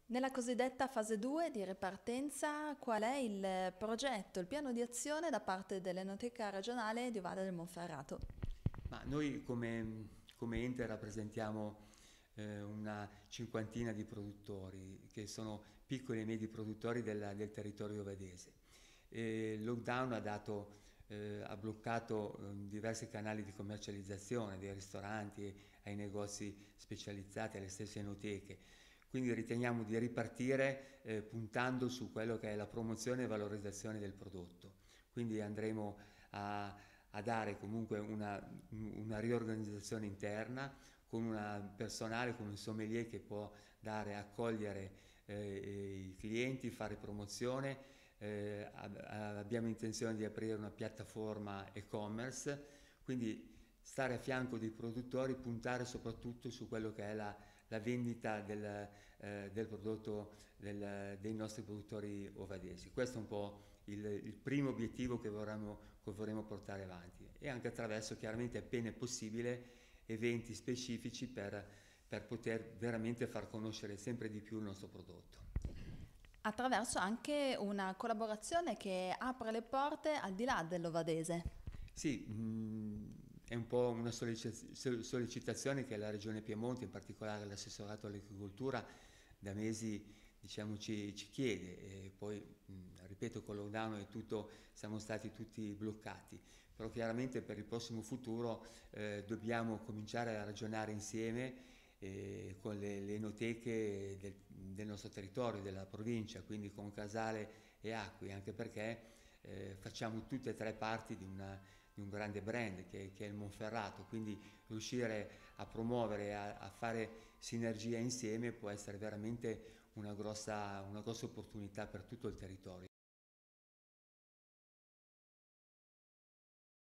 Nella cosiddetta fase 2 di ripartenza, qual è il progetto, il piano di azione da parte dell'Enoteca regionale di Valle del Monferrato? Ma noi come ente rappresentiamo una cinquantina di produttori che sono piccoli e medi produttori del territorio vedese. Il lockdown ha bloccato diversi canali di commercializzazione, dai ristoranti ai negozi specializzati, alle stesse enoteche. Quindi riteniamo di ripartire puntando su quello che è la promozione e valorizzazione del prodotto. Quindi andremo a dare comunque una riorganizzazione interna con un personale, con un sommelier che può dare, accogliere i clienti, fare promozione. Abbiamo intenzione di aprire una piattaforma e-commerce, quindi stare a fianco dei produttori, puntare soprattutto su quello che è la vendita del prodotto dei nostri produttori ovadesi. Questo è un po' il primo obiettivo che vorremmo portare avanti, e anche attraverso, chiaramente appena è possibile, eventi specifici per poter veramente far conoscere sempre di più il nostro prodotto. Attraverso anche una collaborazione che apre le porte al di là dell'Ovadese. Sì, è un po' una sollecitazione che la Regione Piemonte, in particolare l'assessorato all'agricoltura, da mesi diciamo, ci chiede, e poi ripeto, con il lockdown e tutto siamo stati tutti bloccati, però chiaramente per il prossimo futuro dobbiamo cominciare a ragionare insieme con le enoteche del nostro territorio, della provincia, quindi con Casale e Acqui, anche perché facciamo tutte e tre parti di un grande brand che è il Monferrato, quindi riuscire a promuovere, a fare sinergia insieme può essere veramente una grossa opportunità per tutto il territorio.